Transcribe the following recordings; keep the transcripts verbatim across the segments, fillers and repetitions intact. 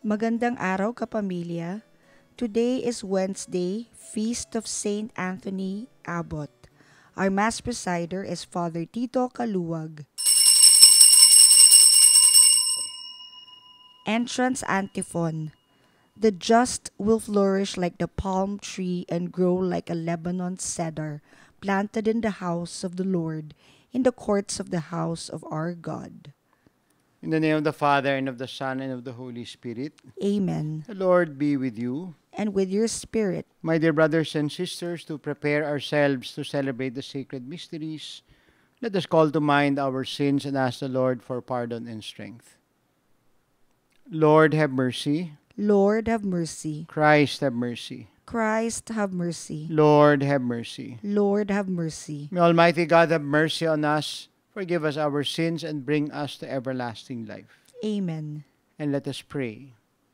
Magandang araw, Kapamilya. Today is Wednesday, Feast of Saint Anthony Abbot. Our Mass presider is Father Tito Caluag. Entrance Antiphon. The just will flourish like the palm tree and grow like a Lebanon cedar, planted in the house of the Lord, in the courts of the house of our God. In the name of the Father, and of the Son, and of the Holy Spirit. Amen. The Lord be with you. And with your spirit. My dear brothers and sisters, to prepare ourselves to celebrate the sacred mysteries, let us call to mind our sins and ask the Lord for pardon and strength. Lord, have mercy. Lord, have mercy. Christ, have mercy. Christ, have mercy. Lord, have mercy. Lord, have mercy. May Almighty God have mercy on us, forgive us our sins, and bring us to everlasting life. Amen. And let us pray.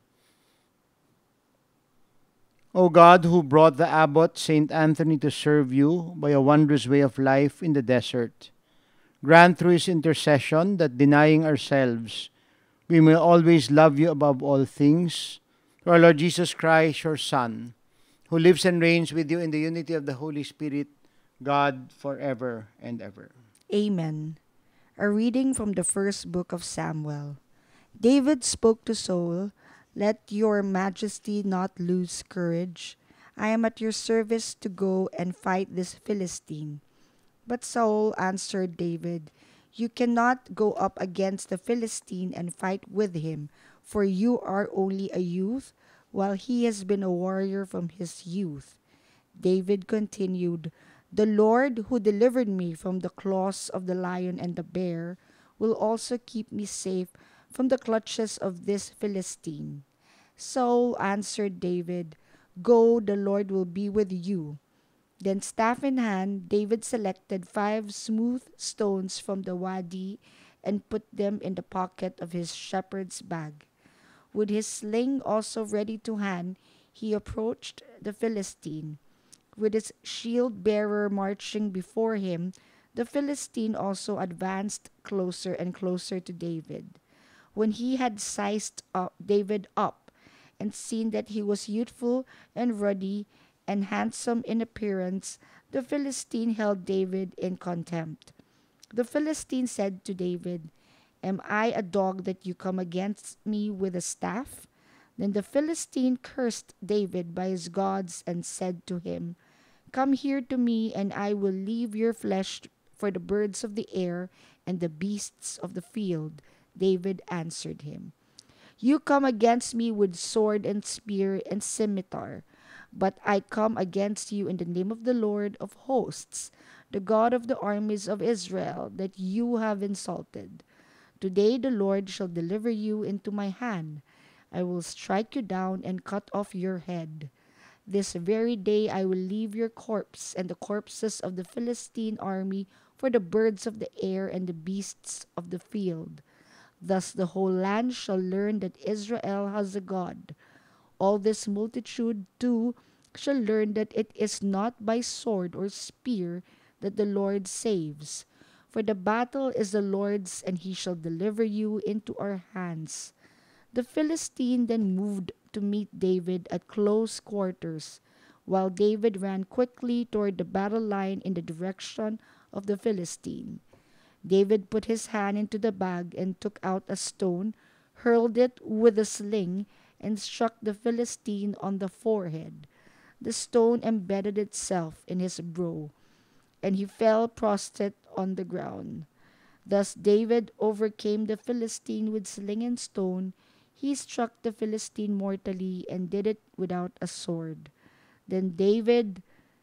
O God, who brought the abbot Saint Anthony to serve you by a wondrous way of life in the desert, grant through his intercession that, denying ourselves, we may always love you above all things. Through our Lord Jesus Christ, your Son, who lives and reigns with you in the unity of the Holy Spirit, God, forever and ever. Amen. A reading from the first book of Samuel. David spoke to Saul, "Let your majesty not lose courage. I am at your service to go and fight this Philistine." But Saul answered David, "You cannot go up against the Philistine and fight with him, for you are only a youth, while he has been a warrior from his youth." David continued, "The Lord who delivered me from the claws of the lion and the bear will also keep me safe from the clutches of this Philistine." Saul answered David, "Go, the Lord will be with you." Then, staff in hand, David selected five smooth stones from the wadi and put them in the pocket of his shepherd's bag. With his sling also ready to hand, he approached the Philistine. With his shield-bearer marching before him, the Philistine also advanced closer and closer to David. When he had sized up David up and seen that he was youthful and ruddy and handsome in appearance, the Philistine held David in contempt. The Philistine said to David, "Am I a dog that you come against me with a staff?" Then the Philistine cursed David by his gods and said to him, "Come here to me, and I will leave your flesh for the birds of the air and the beasts of the field." David answered him, "You come against me with sword and spear and scimitar, but I come against you in the name of the Lord of hosts, the God of the armies of Israel, that you have insulted. Today the Lord shall deliver you into my hand. I will strike you down and cut off your head. This very day I will leave your corpse and the corpses of the Philistine army for the birds of the air and the beasts of the field. Thus the whole land shall learn that Israel has a God. All this multitude too shall learn that it is not by sword or spear that the Lord saves. For the battle is the Lord's, and he shall deliver you into our hands." The Philistine then moved to meet David at close quarters, while David ran quickly toward the battle line in the direction of the Philistine. David put his hand into the bag and took out a stone, hurled it with a sling, and struck the Philistine on the forehead. The stone embedded itself in his brow, and he fell prostrate on the ground. Thus David overcame the Philistine with sling and stone. He struck the Philistine mortally and did it without a sword. Then David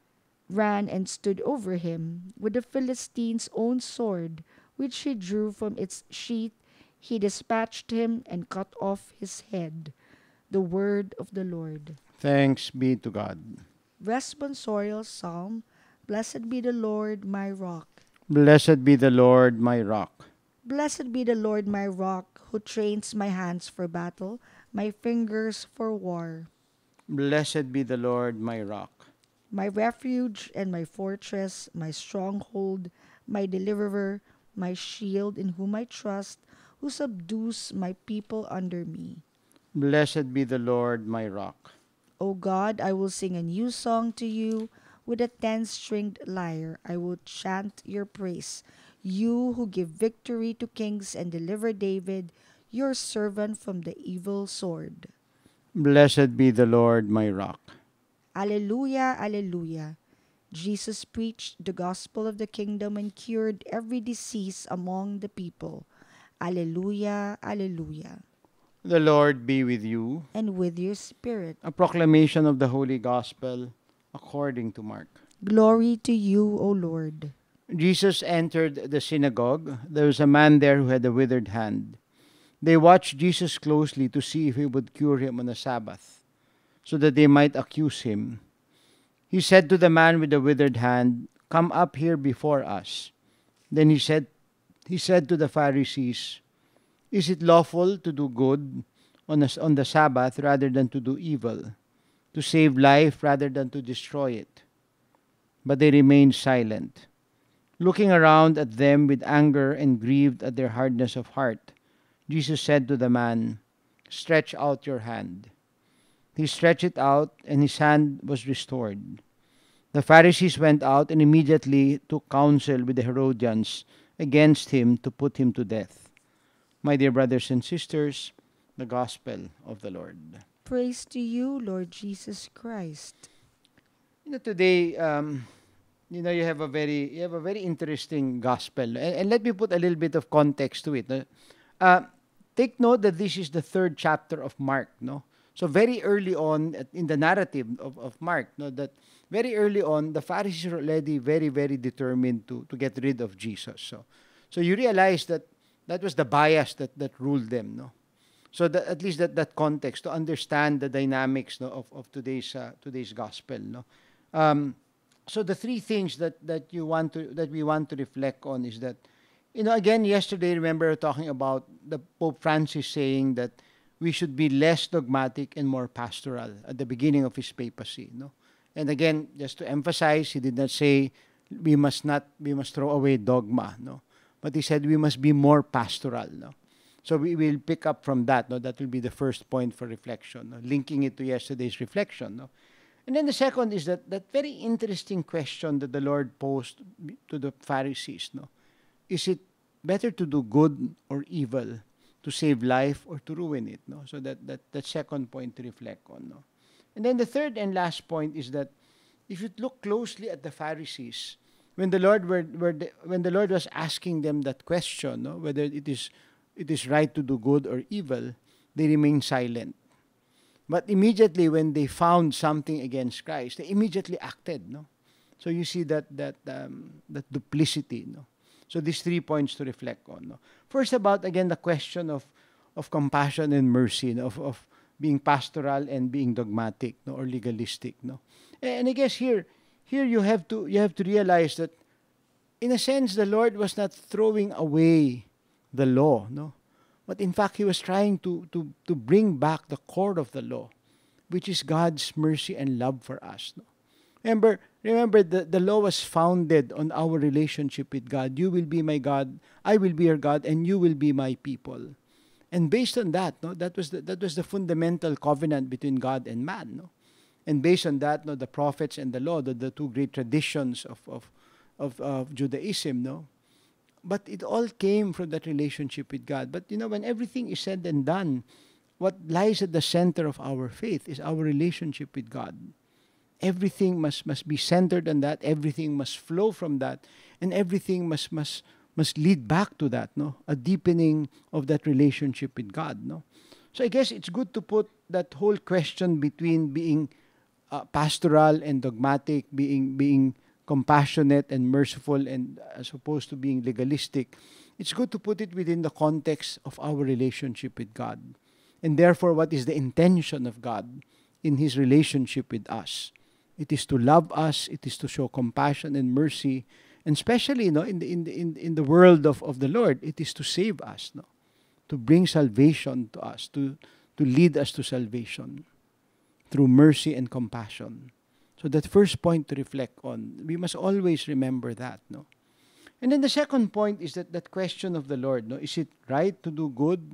ran and stood over him. With the Philistine's own sword, which he drew from its sheath, he dispatched him and cut off his head. The word of the Lord. Thanks be to God. Responsorial Psalm. Blessed be the Lord, my rock. Blessed be the Lord, my rock. Blessed be the Lord, my rock, who trains my hands for battle, my fingers for war. Blessed be the Lord, my rock. My refuge and my fortress, my stronghold, my deliverer, my shield in whom I trust, who subdues my people under me. Blessed be the Lord, my rock. O God, I will sing a new song to you. With a ten-stringed lyre, I will chant your praise. You who give victory to kings and deliver David, your servant, from the evil sword. Blessed be the Lord, my rock. Alleluia, alleluia. Jesus preached the gospel of the kingdom and cured every disease among the people. Alleluia, alleluia. The Lord be with you. And with your spirit. A proclamation of the Holy Gospel according to Mark. Glory to you, O Lord. Jesus entered the synagogue. There was a man there who had a withered hand. They watched Jesus closely to see if he would cure him on the Sabbath, so that they might accuse him. He said to the man with the withered hand, "Come up here before us." Then he said, he said to the Pharisees, "Is it lawful to do good on, a, on the Sabbath rather than to do evil, to save life rather than to destroy it?" But they remained silent, looking around at them with anger and grieved at their hardness of heart. Jesus said to the man, "Stretch out your hand." He stretched it out, and his hand was restored. The Pharisees went out and immediately took counsel with the Herodians against him to put him to death. My dear brothers and sisters, the Gospel of the Lord. Praise to you, Lord Jesus Christ. You know, today, um, you know, you have a very, you have a very interesting gospel, and, and let me put a little bit of context to it. Uh, take note that this is the third chapter of Mark, no. So very early on in the narrative of, of Mark, no, that very early on the Pharisees are already very, very determined to to get rid of Jesus. So, so you realize that that was the bias that that ruled them, no. So that, at least that that context to understand the dynamics, no, of of today's uh, today's gospel, no. Um, so the three things that that you want to that we want to reflect on is that, you know, again yesterday, remember talking about the Pope Francis saying that we should be less dogmatic and more pastoral at the beginning of his papacy, no. And again, just to emphasize, he did not say we must not we must throw away dogma, no, but he said we must be more pastoral, no. So we will pick up from that, no. That will be the first point for reflection, no? Linking it to yesterday's reflection, no. And then the second is that that very interesting question that the Lord posed to the Pharisees, no. Is it better to do good or evil, to save life or to ruin it, no? So that that that second point to reflect on, no. And then the third and last point is that if you look closely at the Pharisees, when the Lord were, were the, when the Lord was asking them that question, no, whether it is it is right to do good or evil, they remained silent. But immediately when they found something against Christ, they immediately acted, no. So you see that that um, that duplicity, no. So these three points to reflect on, no. First, about again the question of of compassion and mercy, no? of of being pastoral and being dogmatic, no, or legalistic, no. And I guess here here you have to you have to realize that in a sense the Lord was not throwing away the law, no, but in fact he was trying to to to bring back the core of the law, which is God's mercy and love for us, no. Remember, remember the, the law was founded on our relationship with God. You will be my God, I will be your God, and you will be my people. And based on that, no, that was the, that was the fundamental covenant between God and man, no. And based on that, no, the prophets and the law, the, the two great traditions of of, of of Judaism, no. But it all came from that relationship with God. But you know, when everything is said and done, what lies at the center of our faith is our relationship with God. Everything must must be centered on that. Everything must flow from that, and everything must must must lead back to that. No, a deepening of that relationship with God. No, so I guess it's good to put that whole question between being uh, pastoral and dogmatic, being being compassionate and merciful, and as opposed to being legalistic. It's good to put it within the context of our relationship with God, and therefore, what is the intention of God in His relationship with us? It is to love us. It is to show compassion and mercy, and especially, you know, in the in the in, in the world of, of the Lord, it is to save us, no, to bring salvation to us, to to lead us to salvation through mercy and compassion. So that first point to reflect on, we must always remember that, no. And then the second point is that that question of the Lord, no, is it right to do good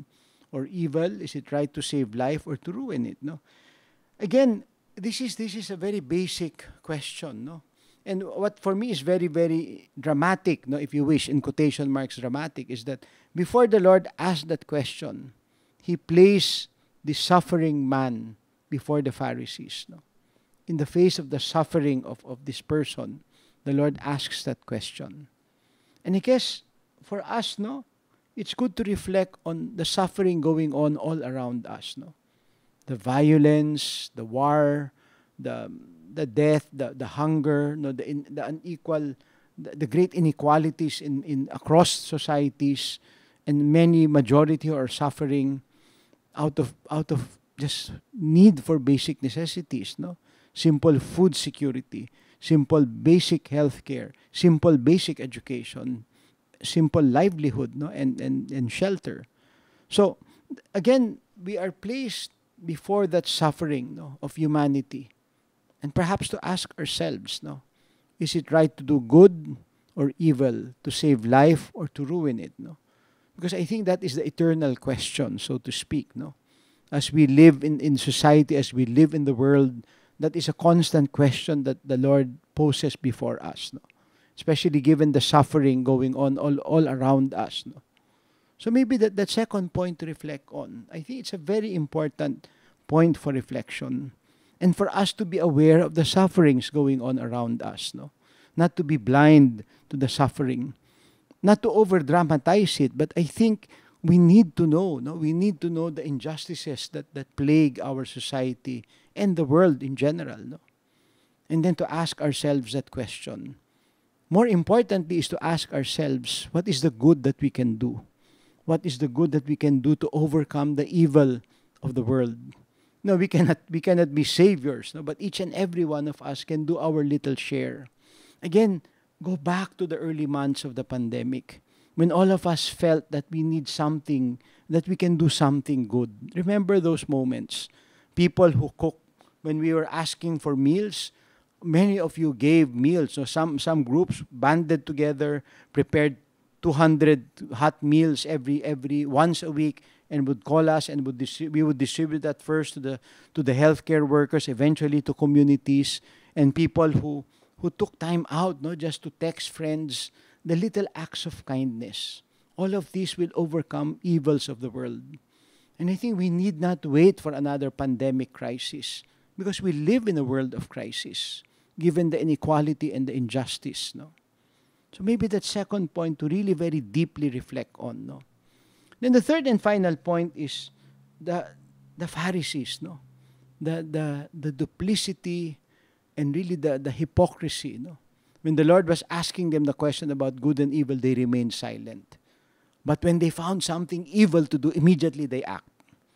or evil? Is it right to save life or to ruin it? No. Again, this is this is a very basic question, no? And what for me is very, very dramatic, no, if you wish, in quotation marks dramatic, is that before the Lord asked that question, He placed the suffering man before the Pharisees. No? In the face of the suffering of, of this person, the Lord asks that question. And I guess for us, no, it's good to reflect on the suffering going on all around us. No? The violence, the war, the the death, the, the hunger, no, the, in, the unequal, the, the great inequalities in, in across societies, and many majority are suffering out of out of just need for basic necessities, no? Simple food security, simple basic health care, simple basic education, simple livelihood, no, and, and, and shelter. So again, we are placed before that suffering, no, of humanity. And perhaps to ask ourselves, no, is it right to do good or evil, to save life or to ruin it, no? Because I think that is the eternal question, so to speak, no? As we live in, in society, as we live in the world, that is a constant question that the Lord poses before us, no? Especially given the suffering going on all, all around us, no? So maybe that, that second point to reflect on, I think it's a very important point for reflection. And for us to be aware of the sufferings going on around us, no? Not to be blind to the suffering, not to over-dramatize it, but I think we need to know, no? We need to know the injustices that, that plague our society and the world in general, no? And then to ask ourselves that question. More importantly is to ask ourselves, what is the good that we can do? What is the good that we can do to overcome the evil of the world? No, we cannot we cannot be saviors, no, but each and every one of us can do our little share. Again, go back to the early months of the pandemic when all of us felt that we need something, that we can do something good. Remember those moments. People who cook, when we were asking for meals, many of you gave meals. So some some groups banded together, prepared two hundred hot meals every every once a week, and would call us, and would we would distribute that first to the to the healthcare workers, eventually to communities and people who who took time out, no, just to text friends, the little acts of kindness. All of these will overcome evils of the world. And I think we need not wait for another pandemic crisis, because we live in a world of crisis, given the inequality and the injustice, no. So maybe that second point to really very deeply reflect on, no. Then the third and final point is the the Pharisees, no, the the the duplicity and really the the hypocrisy, no. When the Lord was asking them the question about good and evil, they remained silent. But when they found something evil to do, immediately they act.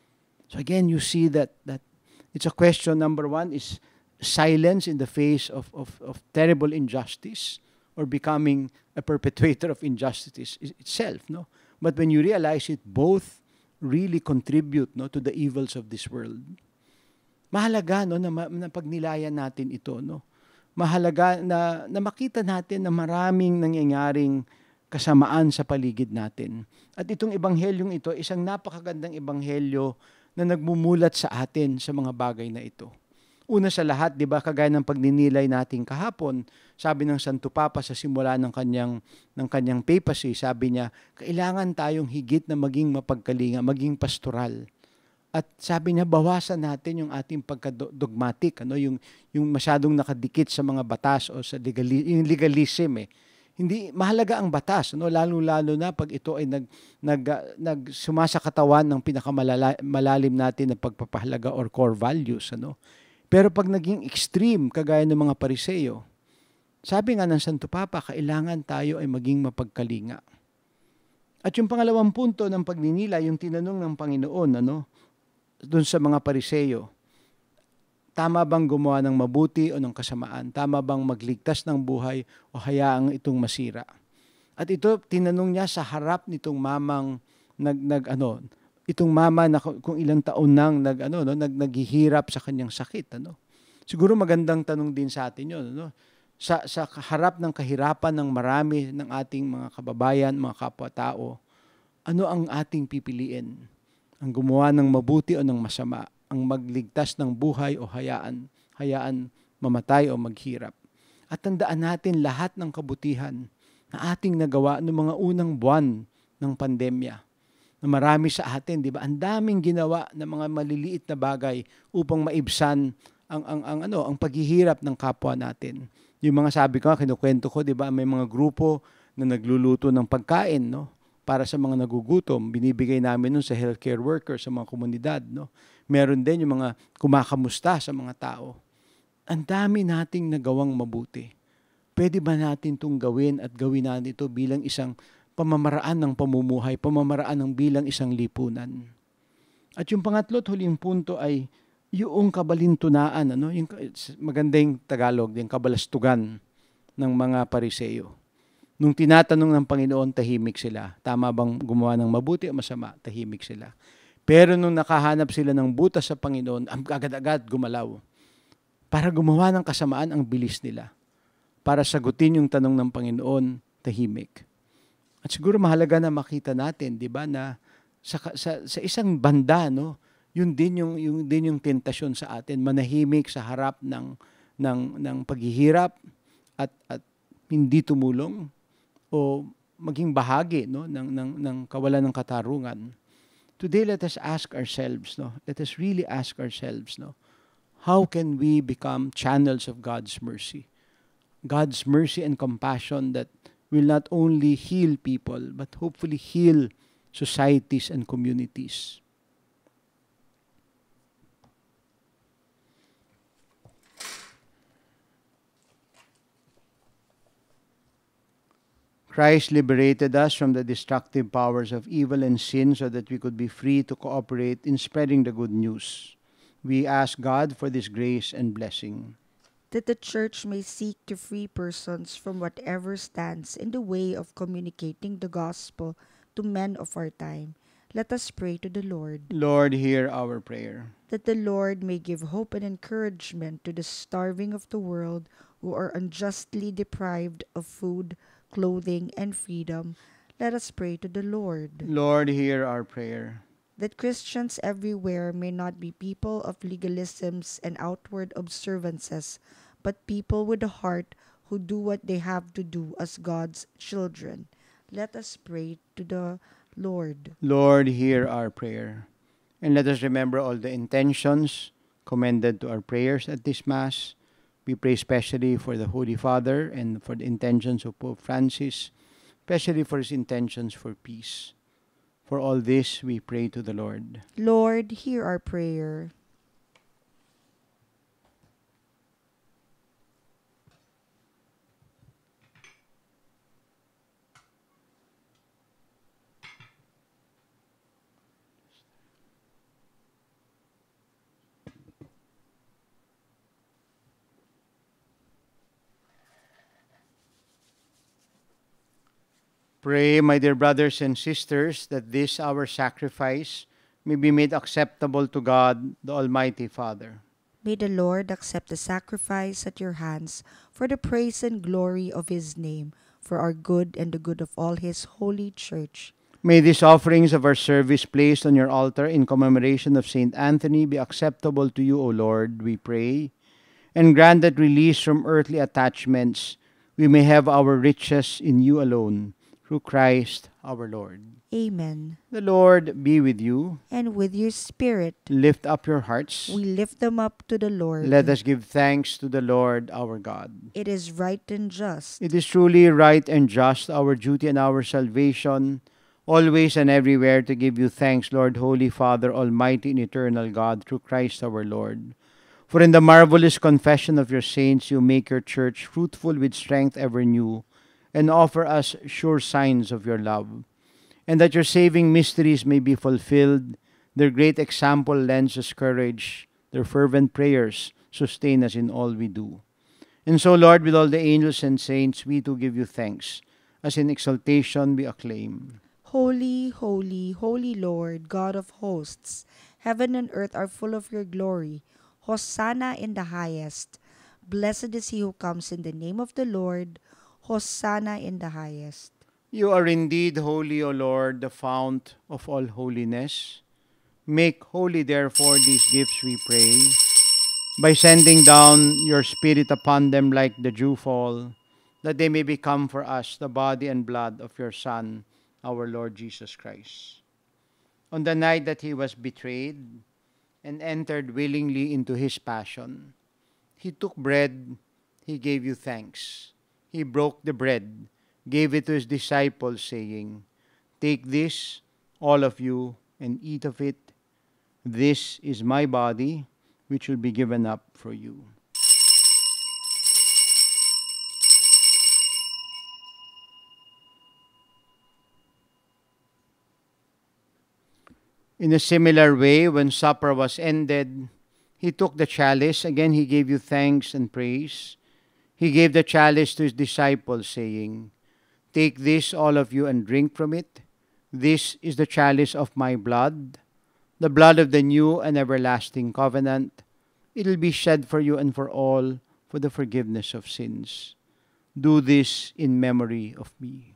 So again, you see that that it's a question. Number one is silence in the face of of, of terrible injustice, or becoming a perpetrator of injustice itself, no. But when you realize it, both really contribute, no, to the evils of this world. Mahalaga, no, na, na pagnilayan natin ito, no. Mahalaga na, na makita natin na maraming nangyayaring kasamaan sa paligid natin. At itong ebanghelyong ito, isang napakagandang ebanghelyo na nagmumulat sa atin sa mga bagay na ito. Una sa lahat, di ba, kagaya ng pagninilay natin kahapon, sabi ng Santo Papa sa simula ng kanyang, ng kanyang papacy, sabi niya, kailangan tayong higit na maging mapagkalinga, maging pastoral. At sabi niya, bawasan natin yung ating pagka-dogmatic, ano, yung, yung masyadong nakadikit sa mga batas o sa legali, yung legalism. Eh. Hindi, mahalaga ang batas, ano, lalo-lalo na pag ito ay nag, nag, nag sumasakatawan ng pinakamalalim natin na pagpapahalaga or core values, ano. Pero pag naging extreme, kagaya ng mga Pariseo, sabi nga ng Santo Papa, kailangan tayo ay maging mapagkalinga. At yung pangalawang punto ng pagninila, yung tinanong ng Panginoon, ano, doon sa mga Pariseo, tama bang gumawa ng mabuti o ng kasamaan? Tama bang magligtas ng buhay o hayaang itong masira? At ito, tinanong niya sa harap nitong mamang nag, nag ano, itong mama na kung ilang taon nang nag ano no nag naghihirap sa kanyang sakit, ano. Siguro magandang tanong din sa atin 'yon, ano. Sa sa harap ng kahirapan ng marami ng ating mga kababayan, mga kapwa-tao, ano ang ating pipiliin? ang gumawa ng mabuti o ng masama, ang magligtas ng buhay o hayaan, hayaan mamatay o maghirap. At tandaan natin lahat ng kabutihan na ating nagawa noong mga unang buwan ng pandemya. Na marami sa atin, di ba? Ang daming ginawa ng mga maliliit na bagay upang maibsan ang ang ang ano, ang paghihirap ng kapwa natin. Yung mga sabi ko, kinukwento ko, di ba? May mga grupo na nagluluto ng pagkain, no? Para sa mga nagugutom, binibigay namin nun sa healthcare workers, sa mga komunidad, no? Meron din yung mga kumakamusta sa mga tao. Ang dami nating nagawang mabuti. Pwede ba natin itong gawin at gawin natin ito bilang isang pamamaraan ng pamumuhay, pamamaraan ng bilang isang lipunan? At yung pangatlo at huling punto ay yung kabalintunaan, ano? Yung magandang Tagalog, yung kabalastugan ng mga Pariseo. Nung tinatanong ng Panginoon, tahimik sila. Tama bang gumawa ng mabuti o masama? Tahimik sila. Pero nung nakahanap sila ng butas sa Panginoon, ang agad-agad gumalaw. Para gumawa ng kasamaan, ang bilis nila. Para sagutin yung tanong ng Panginoon, tahimik. At siguro mahalaga na makita natin, di ba, na sa, sa, sa isang banda, no, yun din yung, yung, din yung tentasyon sa atin, manahimik sa harap ng, ng, ng paghihirap at, at hindi tumulong o maging bahagi, no, ng, ng, ng kawalan ng katarungan. Today, let us ask ourselves, no, let us really ask ourselves, no, how can we become channels of God's mercy? God's mercy and compassion that will not only heal people, but hopefully heal societies and communities. Christ liberated us from the destructive powers of evil and sin so that we could be free to cooperate in spreading the good news. We ask God for this grace and blessing. That the Church may seek to free persons from whatever stands in the way of communicating the gospel to men of our time. Let us pray to the Lord. Lord, hear our prayer. That the Lord may give hope and encouragement to the starving of the world who are unjustly deprived of food, clothing, and freedom. Let us pray to the Lord. Lord, hear our prayer. That Christians everywhere may not be people of legalisms and outward observances, but people with a heart who do what they have to do as God's children. Let us pray to the Lord. Lord, hear our prayer. And let us remember all the intentions commended to our prayers at this Mass. We pray especially for the Holy Father and for the intentions of Pope Francis, especially for his intentions for peace. For all this, we pray to the Lord. Lord, hear our prayer. Pray, my dear brothers and sisters, that this our sacrifice may be made acceptable to God, the Almighty Father. May the Lord accept the sacrifice at your hands for the praise and glory of his name, for our good and the good of all his holy church. May these offerings of our service placed on your altar in commemoration of Saint Anthony be acceptable to you, O Lord, we pray, and grant that released from earthly attachments, we may have our riches in you alone, through Christ our Lord. Amen. The Lord be with you. And with your spirit, Lift up your hearts. we lift them up to the Lord. Let us give thanks to the Lord our God. It is right and just. It is truly right and just, our duty and our salvation, always and everywhere to give you thanks, Lord, Holy Father, Almighty and eternal God, through Christ our Lord. For in the marvelous confession of your saints, you make your church fruitful with strength ever new, and offer us sure signs of your love. And that your saving mysteries may be fulfilled, their great example lends us courage, their fervent prayers sustain us in all we do. And so, Lord, with all the angels and saints, we too give you thanks, as in exaltation we acclaim. Holy, holy, holy Lord, God of hosts, heaven and earth are full of your glory. Hosanna in the highest. Blessed is he who comes in the name of the Lord. Hosanna in the highest. You are indeed holy, O Lord, the fount of all holiness. Make holy, therefore, these gifts, we pray, by sending down your Spirit upon them like the dewfall, that they may become for us the body and blood of your Son, our Lord Jesus Christ. On the night that he was betrayed and entered willingly into his passion, he took bread, he gave you thanks. He broke the bread, gave it to his disciples, saying, "Take this, all of you, and eat of it. This is my body, which will be given up for you." In a similar way, when supper was ended, he took the chalice. Again, he gave you thanks and praise. He gave the chalice to his disciples, saying, "Take this, all of you, and drink from it. This is the chalice of my blood, the blood of the new and everlasting covenant. It will be shed for you and for all for the forgiveness of sins. Do this in memory of me."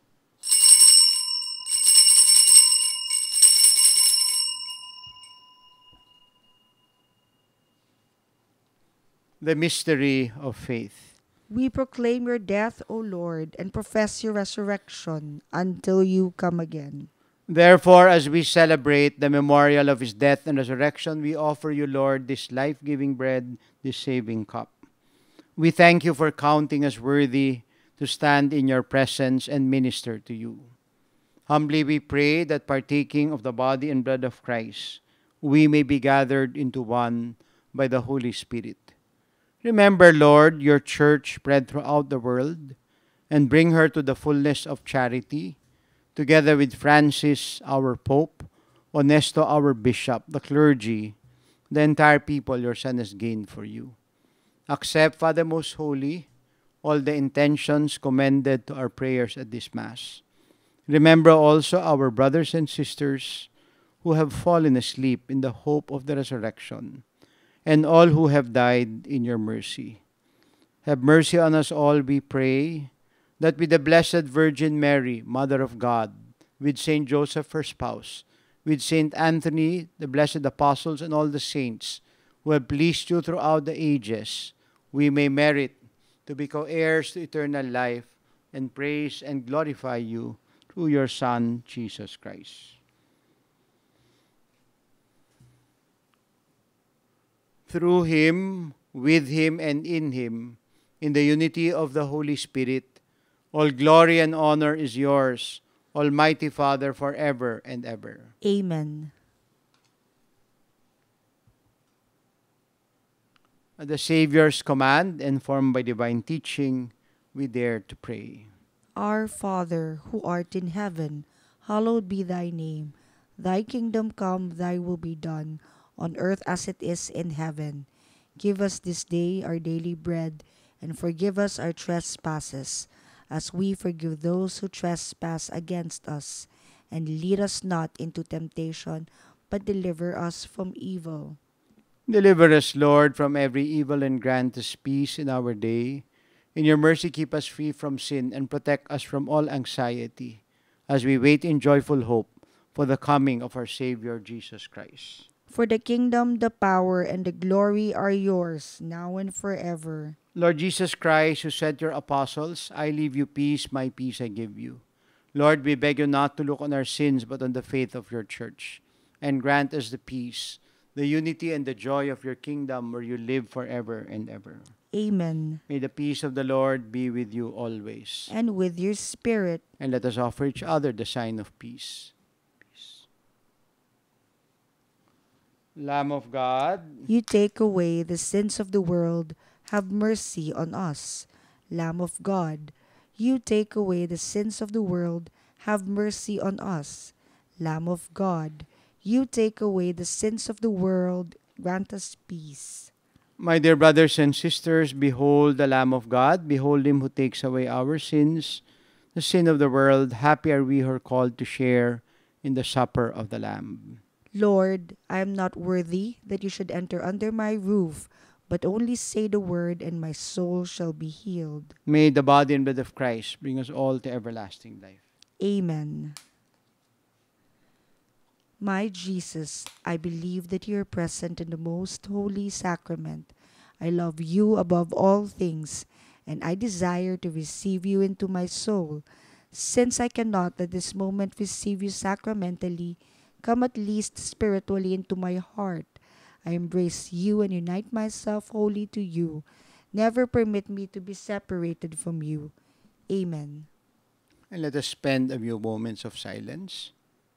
The mystery of faith. We proclaim your death, O Lord, and profess your resurrection until you come again. Therefore, as we celebrate the memorial of his death and resurrection, we offer you, Lord, this life-giving bread, this saving cup. We thank you for counting us worthy to stand in your presence and minister to you. Humbly we pray that partaking of the body and blood of Christ, we may be gathered into one by the Holy Spirit. Remember, Lord, your church spread throughout the world, and bring her to the fullness of charity, together with Francis, our Pope, Onesto, our Bishop, the clergy, the entire people your Son has gained for you. Accept, Father most holy, all the intentions commended to our prayers at this Mass. Remember also our brothers and sisters who have fallen asleep in the hope of the resurrection, and all who have died in your mercy. Have mercy on us all, we pray, that with the Blessed Virgin Mary, Mother of God, with Saint Joseph, her spouse, with Saint Anthony, the blessed apostles, and all the saints who have pleased you throughout the ages, we may merit to be co-heirs to eternal life and praise and glorify you through your Son, Jesus Christ. Through him, with him, and in him, in the unity of the Holy Spirit, all glory and honor is yours, Almighty Father, forever and ever. Amen. At the Savior's command, informed by divine teaching, we dare to pray. Our Father, who art in heaven, hallowed be thy name. Thy kingdom come, thy will be done, on earth as it is in heaven. Give us this day our daily bread, and forgive us our trespasses, as we forgive those who trespass against us. And lead us not into temptation, but deliver us from evil. Deliver us, Lord, from every evil, and grant us peace in our day. In your mercy, keep us free from sin and protect us from all anxiety, as we wait in joyful hope for the coming of our Savior, Jesus Christ. For the kingdom, the power, and the glory are yours, now and forever. Lord Jesus Christ, who said to your apostles, "I leave you peace, my peace I give you." Lord, we beg you not to look on our sins, but on the faith of your church, and grant us the peace, the unity, and the joy of your kingdom, where you live forever and ever. Amen. May the peace of the Lord be with you always. And with your spirit. And let us offer each other the sign of peace. Peace. Lamb of God, you take away the sins of the world, have mercy on us. Lamb of God, you take away the sins of the world, have mercy on us. Lamb of God, you take away the sins of the world, grant us peace. my dear brothers and sisters, behold the Lamb of God, behold him who takes away our sins, the sin of the world. Happy are we who are called to share in the supper of the Lamb. Lord, I am not worthy that you should enter under my roof, but only say the word, and my soul shall be healed. May the body and blood of Christ bring us all to everlasting life. Amen. My Jesus, I believe that you are present in the most holy sacrament. I love you above all things, and I desire to receive you into my soul. Since I cannot at this moment receive you sacramentally, come at least spiritually into my heart. I embrace you and unite myself wholly to you. Never permit me to be separated from you. Amen. And let us spend a few moments of silence.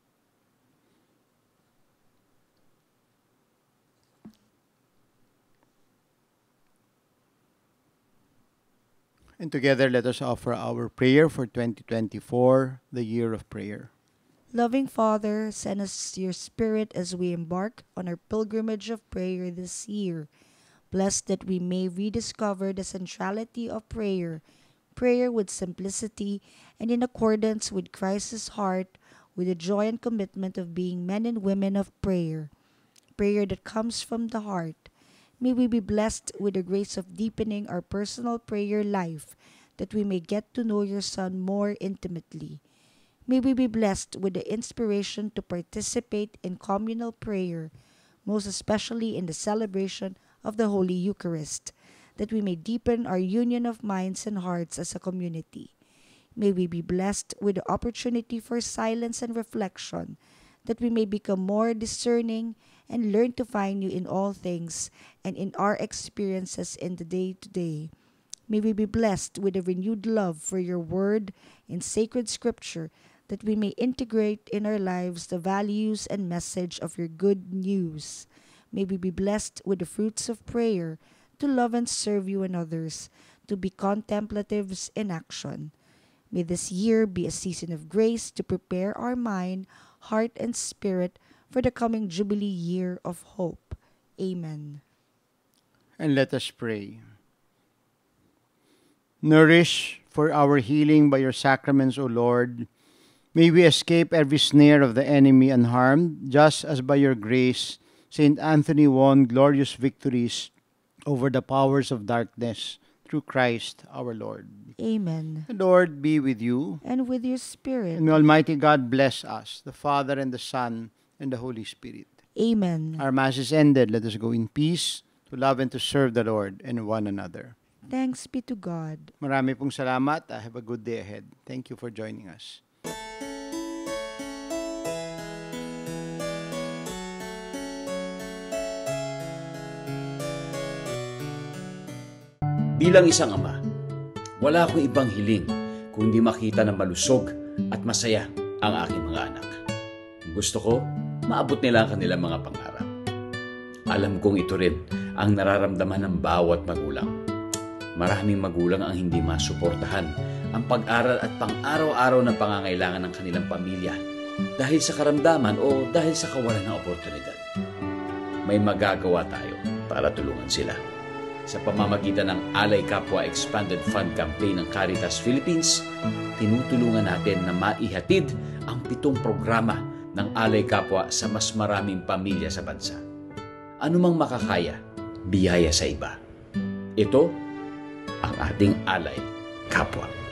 And together let us offer our prayer for twenty twenty-four, the year of prayer. Loving Father, send us your Spirit as we embark on our pilgrimage of prayer this year. Bless that we may rediscover the centrality of prayer, prayer with simplicity and in accordance with Christ's heart, with the joy and commitment of being men and women of prayer, prayer that comes from the heart. May we be blessed with the grace of deepening our personal prayer life, that we may get to know your Son more intimately. May we be blessed with the inspiration to participate in communal prayer, most especially in the celebration of the Holy Eucharist, that we may deepen our union of minds and hearts as a community. May we be blessed with the opportunity for silence and reflection, that we may become more discerning and learn to find you in all things and in our experiences in the day-to-day. May we be blessed with a renewed love for your word in sacred scripture, that we may integrate in our lives the values and message of your good news. May we be blessed with the fruits of prayer, to love and serve you and others, to be contemplatives in action. May this year be a season of grace to prepare our mind, heart, and spirit for the coming Jubilee year of hope. Amen. And let us pray. Nourish for our healing by your sacraments, O Lord. May we escape every snare of the enemy unharmed, just as by your grace Saint Anthony won glorious victories over the powers of darkness through Christ our Lord. Amen. The Lord be with you. And with your spirit. And may Almighty God bless us, the Father and the Son and the Holy Spirit. Amen. Our Mass is ended. Let us go in peace to love and to serve the Lord and one another. Thanks be to God. Marami pong salamat. Have a good day ahead. Thank you for joining us. Bilang isang ama, wala akong ibang hiling kundi makita na malusog at masaya ang aking mga anak. Gusto ko, maabot nila ang kanilang mga pangarap. Alam kong ito rin ang nararamdaman ng bawat magulang. Maraming magulang ang hindi masuportahan ang pag-aral at pang-araw-araw na pangangailangan ng kanilang pamilya dahil sa karamdaman o dahil sa kawalan ng oportunidad. May magagawa tayo para tulungan sila. Sa pamamagitan ng Alay Kapwa Expanded Fund Campaign ng Caritas Philippines, tinutulungan natin na maihatid ang pitong programa ng Alay Kapwa sa mas maraming pamilya sa bansa. Anumang makakaya, biyaya sa iba. Ito ang ating Alay Kapwa.